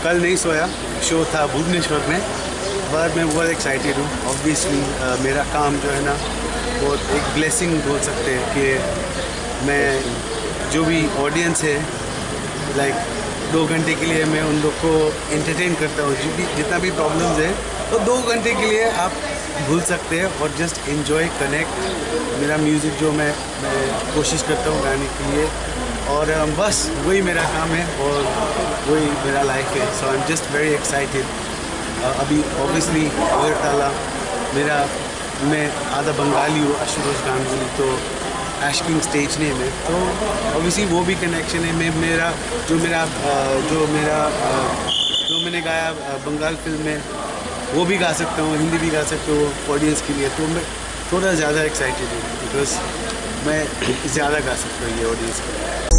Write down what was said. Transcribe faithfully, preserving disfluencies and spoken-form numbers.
कल नहीं सोया, शो था भुवनेश्वर में, पर मैं बहुत एक्साइटेड हूँ। ऑब्वियसली मेरा काम जो है ना बहुत एक ब्लेसिंग बोल सकते हैं कि मैं जो भी ऑडियंस है लाइक दो घंटे के लिए मैं उन लोग को एंटरटेन करता हूँ। जो भी जितना भी प्रॉब्लम्स है तो दो घंटे के लिए आप भूल सकते हैं और जस्ट एंजॉय कनेक्ट मेरा म्यूज़िक जो मैं मैं कोशिश करता हूँ गाने के लिए, और बस वही मेरा काम है और वही मेरा लाइफ है। So I am just very excited. अभी ऑब्वियसली अगरतला मेरा मैं आधा बंगाली हूँ, आशुतोष गांगुली, तो एशकिंग स्टेज नेम है, तो ऑब्वियसली वो भी कनेक्शन है। मैं मेरा जो मेरा जो मेरा जो मैंने गाया बंगाल फिल्म में वो भी गा सकता हूँ, हिंदी भी गा सकता हूँ ऑडियंस के लिए। तो मैं थोड़ा ज़्यादा एक्साइटेड हूँ बिकॉज मैं ज़्यादा गा सकता हूँ ये ऑडियंस के लिए।